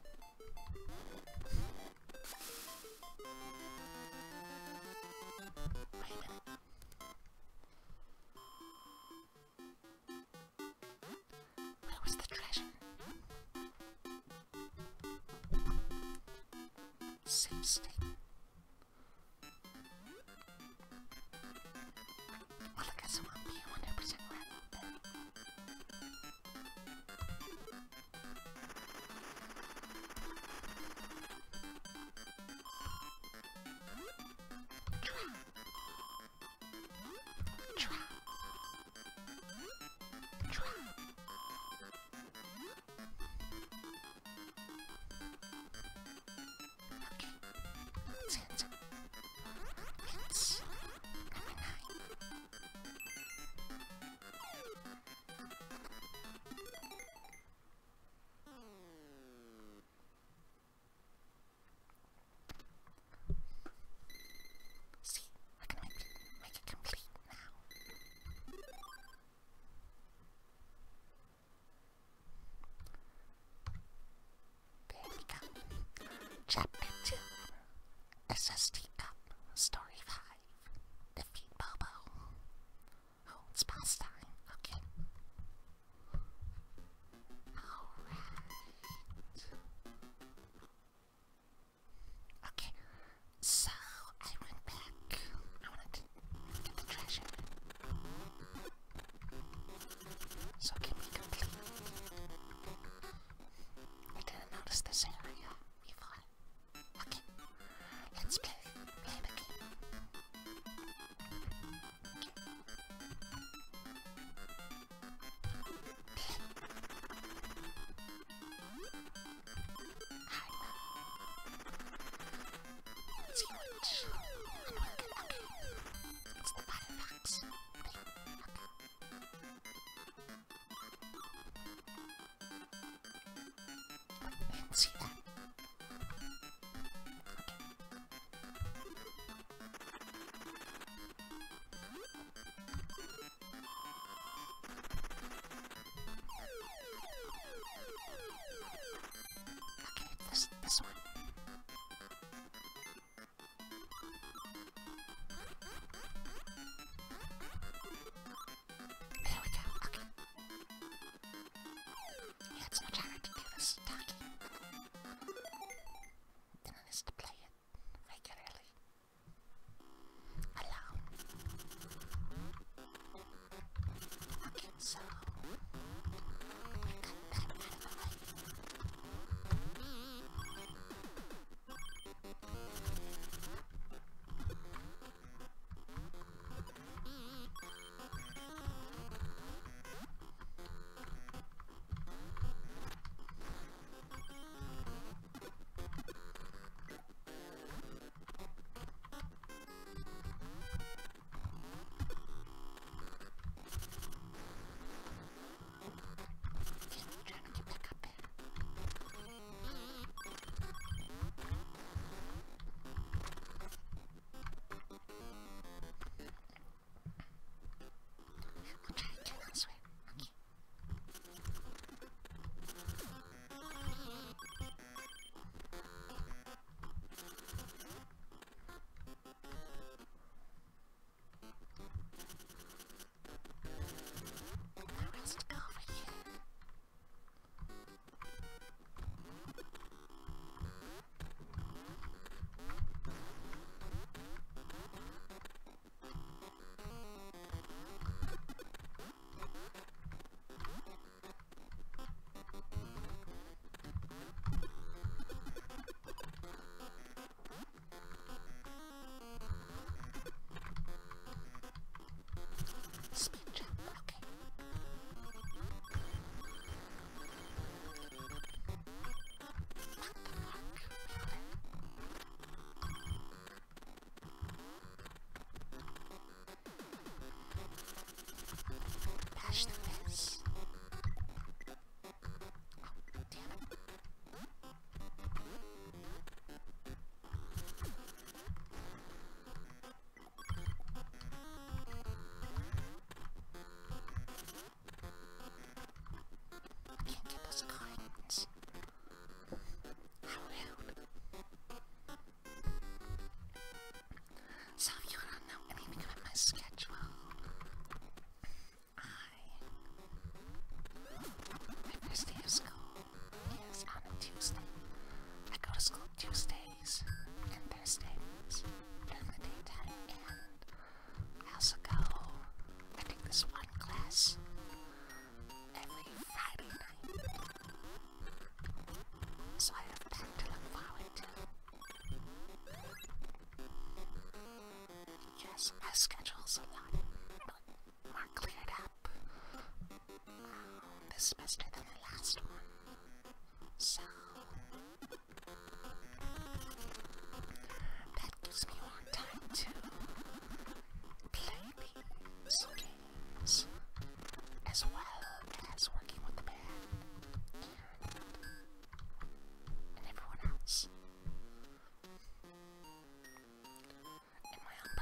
Where was the treasure? Safe state. Well, I guess it won't be 100% right then. Okay, let's answer. It's number 9. See, we're gonna make it complete now. There we go. Chapter 2. SST Cup, Story 5. Defeat Bobo. Oh, it's boss time. Okay. Alright. Okay, so I went back. I wanted to get the treasure. So can we complete? I didn't notice this area before. Okay, let's play the game. Let's see which one will get. Okay, it's the Firefox. Okay. I didn't see that.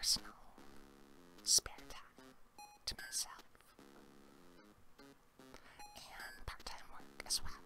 personal spare time to myself and part-time work as well.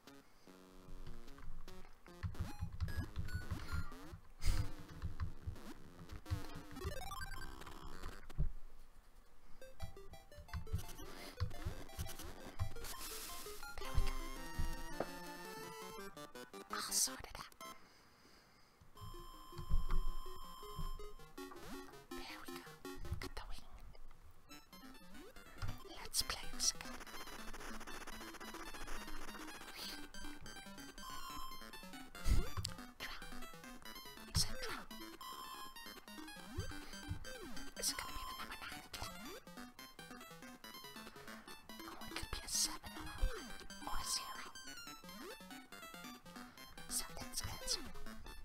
There we go. All sorted out. There we go. Got the wing. Let's play this again. Draw. Is it draw? Is it gonna be the number 9 again? Oh, it could be a 7 or a 1 or a 0. So let's answer.